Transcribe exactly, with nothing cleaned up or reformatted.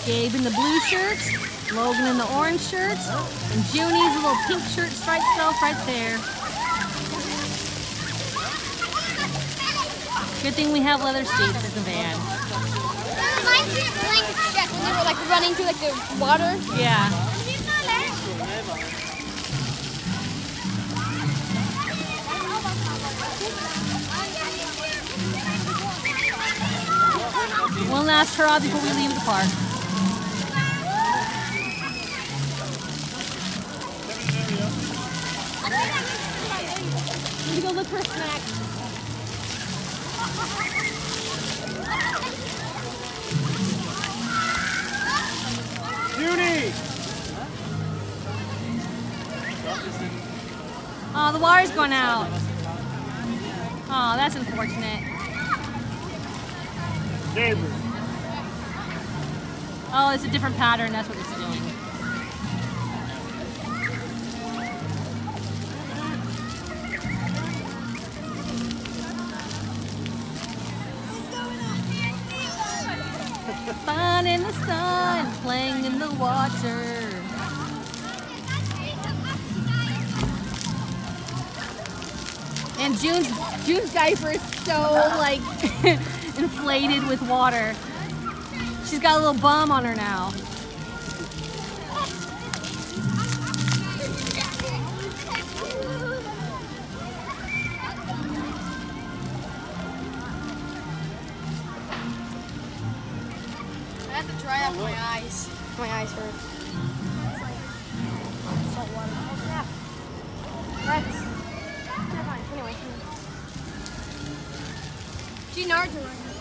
Gabe in the blue shirt, Logan in the orange shirt, and Junie's little pink shirt striped self right there. Good thing we have leather seats at the van. It reminds me of Blanket Check when they were like running through like the water. Yeah. One last hurrah before we leave the park. Need to go look for a snack. Junie! Oh, the water's going out. Oh, that's unfortunate. Gabe. Oh, it's a different pattern. That's what it's doing. Fun in the sun, playing in the water. And June's June's diaper is so like inflated with water. She's got a little bum on her now. I have to dry off my eyes. My eyes hurt. It's like salt water. Oh snap. That's never mind. Anyway. G Nards are running.